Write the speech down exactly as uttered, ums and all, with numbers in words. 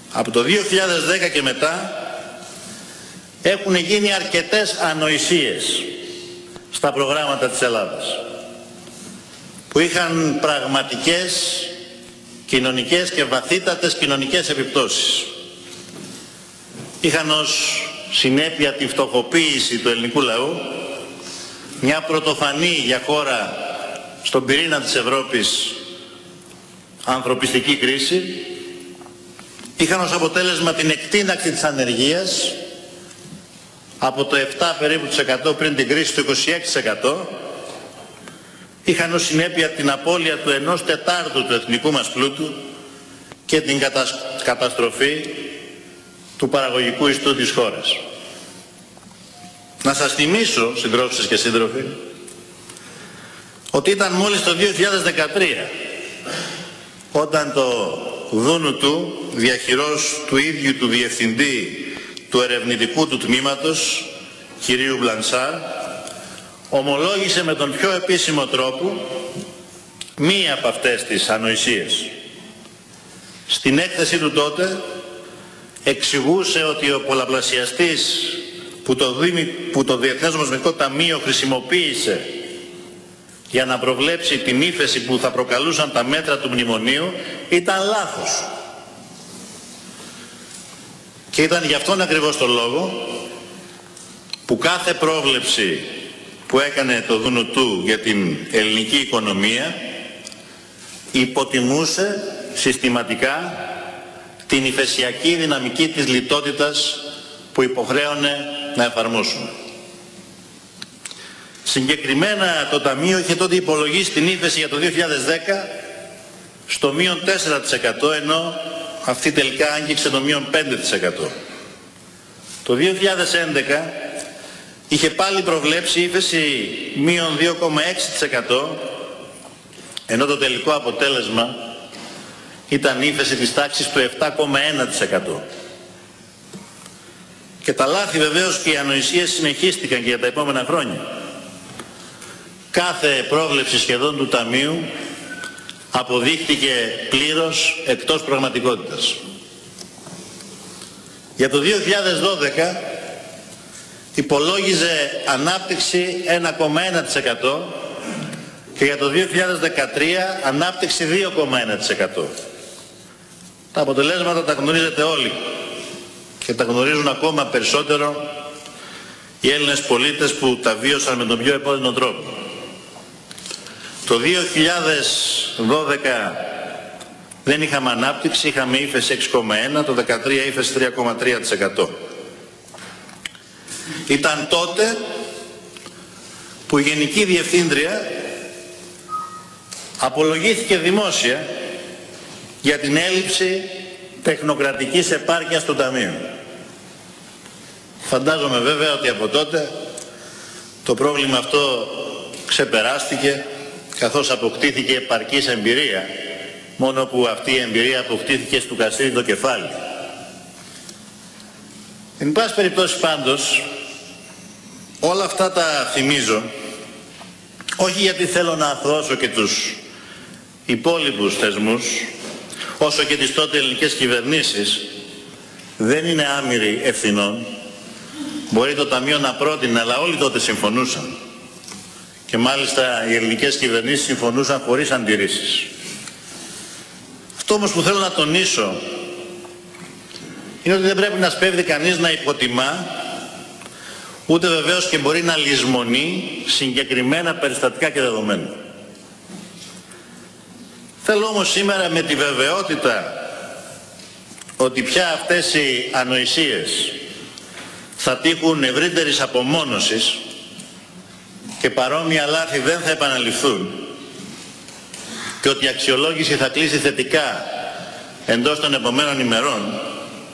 Από το δύο χιλιάδες δέκα και μετά έχουν γίνει αρκετές ανοησίες στα προγράμματα της Ελλάδας που είχαν πραγματικές κοινωνικές και βαθύτατες κοινωνικές επιπτώσεις. Είχαν ως συνέπεια τη φτωχοποίηση του ελληνικού λαού, μια πρωτοφανή για χώρα στον πυρήνα της Ευρώπης ανθρωπιστική κρίση, είχαν ως αποτέλεσμα την εκτείναξη της ανεργίας από το επτά περίπου τοις εκατό πριν την κρίση στο είκοσι έξι τοις εκατό, είχαν ως συνέπεια την απώλεια του ενός τετάρτου του εθνικού μας πλούτου και την καταστροφή του παραγωγικού ιστού της χώρας. Να σας θυμίσω, συντρόφισσες και σύντροφοι, ότι ήταν μόλις το δύο χιλιάδες δεκατρία όταν το Δούνου του, διαχειρός του ίδιου του διευθυντή του ερευνητικού του τμήματος, κυρίου Μπλανσάρ, ομολόγησε με τον πιο επίσημο τρόπο μία από αυτές τις ανοησίες. Στην έκθεση του τότε εξηγούσε ότι ο πολλαπλασιαστής που το, Δήμη, που το Διεθνές Νομισματικό Ταμείο χρησιμοποίησε για να προβλέψει την ύφεση που θα προκαλούσαν τα μέτρα του μνημονίου ήταν λάθος. Και ήταν γι' αυτόν ακριβώς το λόγο που κάθε πρόβλεψη που έκανε το Δούνου του για την ελληνική οικονομία υποτιμούσε συστηματικά την υφεσιακή δυναμική της λιτότητας που υποχρέωνε να εφαρμόσουν. Συγκεκριμένα το Ταμείο είχε τότε υπολογίσει την ύφεση για το δύο χιλιάδες δέκα στο μείον τέσσερα τοις εκατό, ενώ αυτή τελικά άγγιξε το μείον πέντε τοις εκατό. Το δύο χιλιάδες έντεκα είχε πάλι προβλέψει ύφεση μείον δύο κόμμα έξι τοις εκατό, ενώ το τελικό αποτέλεσμα ήταν ύφεση της τάξης του επτά κόμμα ένα τοις εκατό. Και τα λάθη βεβαίως και οι ανοησίες συνεχίστηκαν και για τα επόμενα χρόνια. Κάθε πρόβλεψη σχεδόν του Ταμείου αποδείχτηκε πλήρως εκτός πραγματικότητας. Για το δύο χιλιάδες δώδεκα υπολόγιζε ανάπτυξη ένα κόμμα ένα τοις εκατό και για το δύο χιλιάδες δεκατρία ανάπτυξη δύο κόμμα ένα τοις εκατό. Τα αποτελέσματα τα γνωρίζετε όλοι και τα γνωρίζουν ακόμα περισσότερο οι Έλληνες πολίτες που τα βίωσαν με τον πιο επώδυνο τρόπο. Το δύο χιλιάδες δώδεκα δεν είχαμε ανάπτυξη, είχαμε ύφεση έξι κόμμα ένα, το δεκατρία ύφεση τρία κόμμα τρία τοις εκατό. Ήταν τότε που η Γενική Διευθύντρια απολογήθηκε δημόσια για την έλλειψη τεχνοκρατικής επάρκειας του Ταμείου. Φαντάζομαι βέβαια ότι από τότε το πρόβλημα αυτό ξεπεράστηκε, καθώς αποκτήθηκε επαρκής εμπειρία, μόνο που αυτή η εμπειρία αποκτήθηκε στο καστρί το κεφάλι. Εν πάση περιπτώσει πάντως, όλα αυτά τα θυμίζω, όχι γιατί θέλω να αθωώσω και τους υπόλοιπους θεσμούς, όσο και τις τότε ελληνικές κυβερνήσεις, δεν είναι άμυροι ευθυνών. Μπορεί το Ταμείο να πρότεινε, αλλά όλοι τότε συμφωνούσαν. Και μάλιστα οι ελληνικές κυβερνήσεις συμφωνούσαν χωρίς αντιρρήσεις. Αυτό όμως που θέλω να τονίσω είναι ότι δεν πρέπει να σπέβδει κανείς να υποτιμά, ούτε βεβαίως και μπορεί να λησμονεί συγκεκριμένα περιστατικά και δεδομένα. Θέλω όμως σήμερα με τη βεβαιότητα ότι πια αυτές οι ανοησίες θα τύχουν ευρύτερης απομόνωσης και παρόμοια λάθη δεν θα επαναληφθούν και ότι η αξιολόγηση θα κλείσει θετικά εντός των επομένων ημερών,